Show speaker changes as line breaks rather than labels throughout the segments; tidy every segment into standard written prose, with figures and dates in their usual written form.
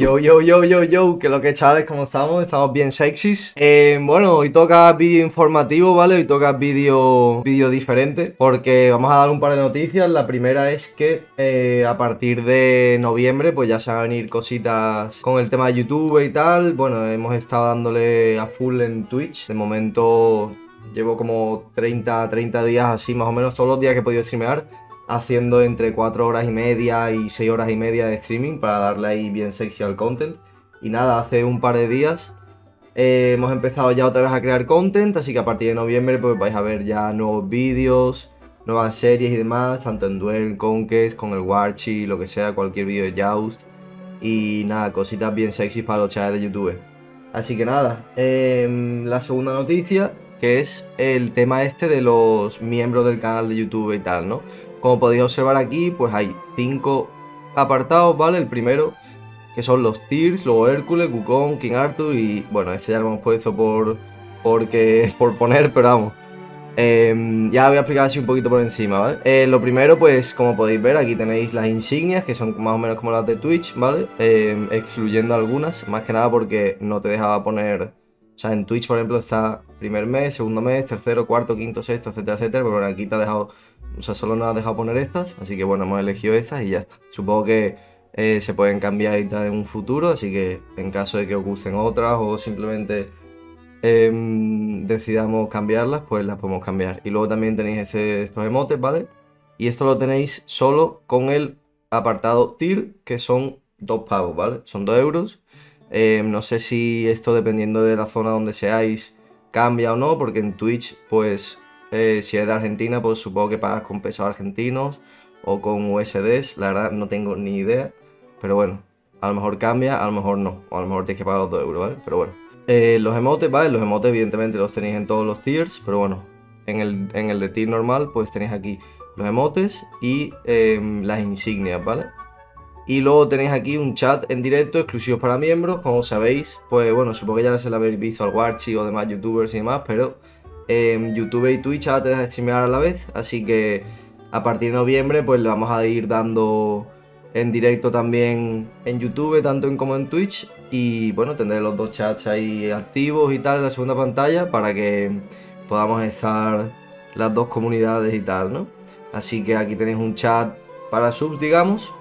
Yo, que lo que chavales, ¿cómo estamos? Estamos bien sexys. Bueno, hoy toca vídeo informativo, ¿vale? Hoy toca vídeo diferente, porque vamos a dar un par de noticias. La primera es que a partir de noviembre, pues ya se van a venir cositas con el tema de YouTube y tal. Bueno, hemos estado dándole a full en Twitch. De momento llevo como 30 días así, más o menos, todos los días que he podido streamear, haciendo entre 4 horas y media y 6 horas y media de streaming para darle ahí bien sexy al content. Y nada, hace un par de días hemos empezado ya otra vez a crear content, así que a partir de noviembre pues vais a ver ya nuevos vídeos, nuevas series y demás, tanto en Duel, Conquest, con el Warchi, lo que sea, cualquier vídeo de Joust. Y nada, cositas bien sexy para los chavales de YouTube. Así que nada, la segunda noticia, que es el tema este de los miembros del canal de YouTube y tal, ¿no? Como podéis observar aquí, pues hay 5 apartados, ¿vale? El primero, que son los tiers, luego Hércules, Wukong, King Arthur y, bueno, este ya lo hemos puesto por poner, pero vamos. Ya voy a explicar así un poquito por encima, ¿vale? Lo primero, pues como podéis ver, aquí tenéis las insignias, que son más o menos como las de Twitch, ¿vale? Excluyendo algunas, más que nada porque no te dejaba poner... O sea, en Twitch, por ejemplo, está primer mes, segundo mes, tercero, cuarto, quinto, sexto, etcétera, etcétera. Pero bueno, aquí te ha dejado... O sea, solo nos ha dejado poner estas, así que bueno, hemos elegido estas y ya está. Supongo que se pueden cambiar y tal en un futuro, así que en caso de que os gusten otras o simplemente... decidamos cambiarlas, pues las podemos cambiar. Y luego también tenéis estos emotes, ¿vale? Y esto lo tenéis solo con el apartado tier, que son 2 pavos, ¿vale? Son 2 euros. No sé si esto, dependiendo de la zona donde seáis, cambia o no, porque en Twitch, pues, si eres de Argentina, pues supongo que pagas con pesos argentinos o con USDs. La verdad, no tengo ni idea. Pero bueno, a lo mejor cambia, a lo mejor no. O a lo mejor tienes que pagar los 2 euros, ¿vale? Pero bueno. Los emotes, ¿vale? Los emotes evidentemente los tenéis en todos los tiers, pero bueno, en el de tier normal pues tenéis aquí los emotes y las insignias, ¿vale? Y luego tenéis aquí un chat en directo exclusivo para miembros, como sabéis, pues bueno, supongo que ya se lo habéis visto al Warchi o demás youtubers y demás, pero YouTube y Twitch ahora te dejan streamear a la vez, así que a partir de noviembre pues le vamos a ir dando en directo también en YouTube, tanto como en Twitch. Y bueno, tendré los 2 chats ahí activos y tal en la segunda pantalla para que podamos estar las 2 comunidades y tal, ¿no? Así que aquí tenéis un chat para subs, digamos.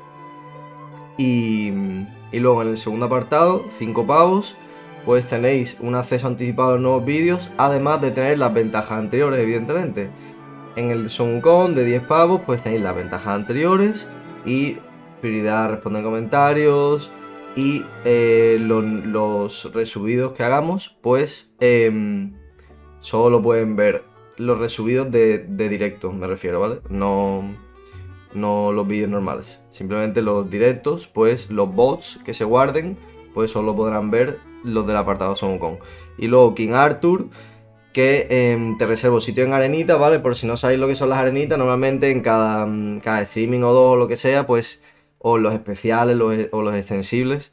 Y luego en el segundo apartado, 5 pavos, pues tenéis un acceso anticipado a los nuevos vídeos, además de tener las ventajas anteriores, evidentemente. En el Soncon de 10 pavos, pues tenéis las ventajas anteriores y prioridad a responder comentarios. Y los resubidos que hagamos, pues solo lo pueden ver los resubidos de directo, me refiero, ¿vale? No los vídeos normales, simplemente los directos, pues los bots que se guarden, pues solo podrán ver los del apartado Soncon. Y luego King Arthur, que te reservo sitio en arenita, ¿vale? Por si no sabéis lo que son las arenitas, normalmente en cada streaming o 2 o lo que sea, pues, o los especiales o los extensibles,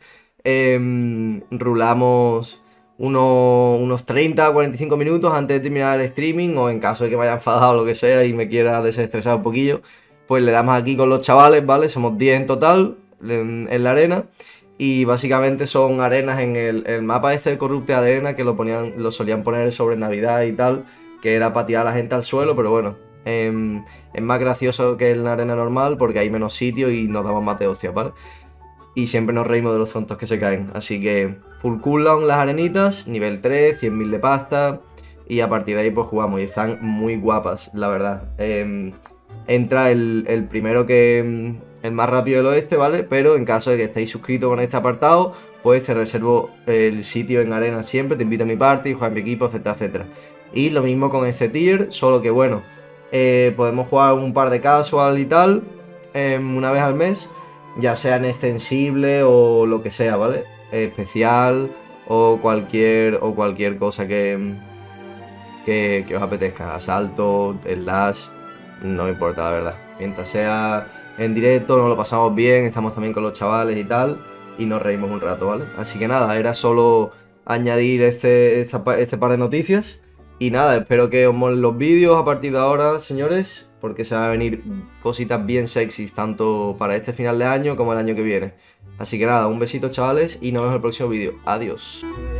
rulamos unos 30 a 45 minutos antes de terminar el streaming, o en caso de que me haya enfadado o lo que sea y me quiera desestresar un poquillo, pues le damos aquí con los chavales, ¿vale? Somos 10 en total en la arena. Y básicamente son arenas en el mapa este de Corrupte Arena, que lo solían poner sobre Navidad y tal, que era para tirar a la gente al suelo, pero bueno, es más gracioso que en la arena normal porque hay menos sitio y nos damos más de hostias, ¿vale? Y siempre nos reímos de los tontos que se caen. Así que full cooldown las arenitas, nivel 3, 100.000 de pasta, y a partir de ahí pues jugamos y están muy guapas, la verdad. Entra el primero que... el más rápido del oeste, ¿vale? Pero en caso de que estéis suscritos con este apartado, pues te reservo el sitio en arena siempre, te invito a mi party, jugar en mi equipo, etcétera, etcétera. Y lo mismo con este tier, solo que bueno, podemos jugar un par de casual y tal, una vez al mes, ya sea en extensible o lo que sea, ¿vale? Especial o cualquier cosa que os apetezca, asalto, slash, no me importa, la verdad. Mientras sea en directo, nos lo pasamos bien, estamos también con los chavales y tal, y nos reímos un rato, ¿vale? Así que nada, era solo añadir este par de noticias. Y nada, espero que os molen los vídeos a partir de ahora, señores, porque se van a venir cositas bien sexys, tanto para este final de año como el año que viene. Así que nada, un besito chavales y nos vemos en el próximo vídeo. Adiós.